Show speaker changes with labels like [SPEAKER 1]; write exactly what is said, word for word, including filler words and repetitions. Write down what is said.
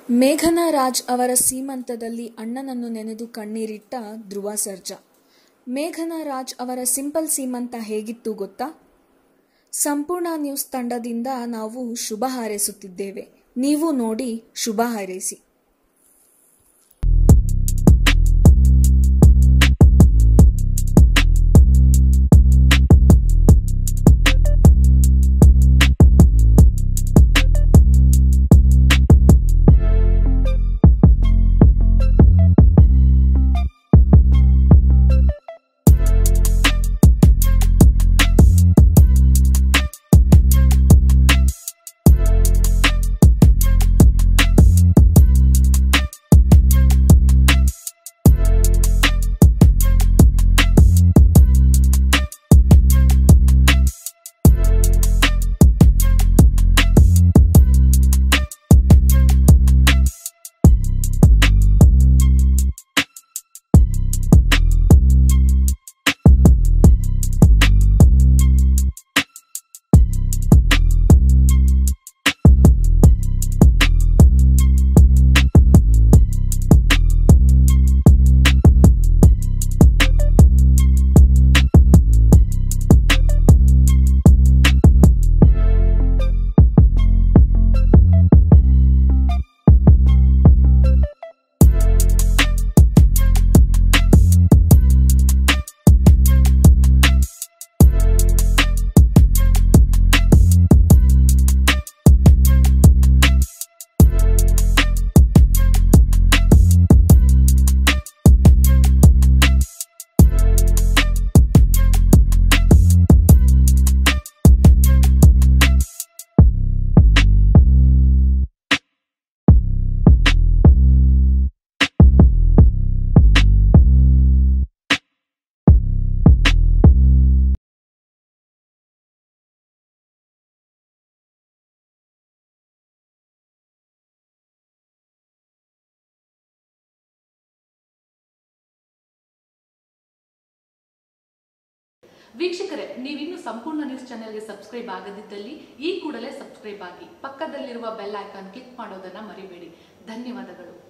[SPEAKER 1] ಮೇಘನಾ ರಾಜ್ ಅವರ ಸೀಮಂತದಲ್ಲಿ ಅಣ್ಣನನ್ನು ನೆನೆದು ಕಣ್ಣೀರಿಟ್ಟ ಧ್ರುವ ಸರ್ಜಾ. ಮೇಘನಾ ರಾಜ್ ಅವರ ಸಿಂಪಲ್ ಸೀಮಂತ ಹೇಗಿತ್ತು ಗೊತ್ತಾ? ಸಂಪೂರ್ಣ ನ್ಯೂಸ್ ತಂಡದಿಂದ ನಾವು ಶುಭ ಹಾರೈಸುತ್ತಿದ್ದೇವೆ. ನೀವು ನೋಡಿ ಶುಭ ಹಾರೈಸಿ.
[SPEAKER 2] ವೀಕ್ಷಕರೇ, ನೀವಿನ್ನು ಸಂಪೂರ್ಣ ನ್ಯೂಸ್ ಚಾನೆಲ್ಗೆ ಸಬ್ಸ್ಕ್ರೈಬ್ ಆಗದಿದ್ದಲ್ಲಿ ಈ ಕೂಡಲೇ ಸಬ್ಸ್ಕ್ರೈಬ್ ಆಗಿ, ಪಕ್ಕದಲ್ಲಿರುವ ಬೆಲ್ ಐಕಾನ್ ಕ್ಲಿಕ್ ಮಾಡೋದನ್ನ ಮರಿಬೇಡಿ. ಧನ್ಯವಾದಗಳು.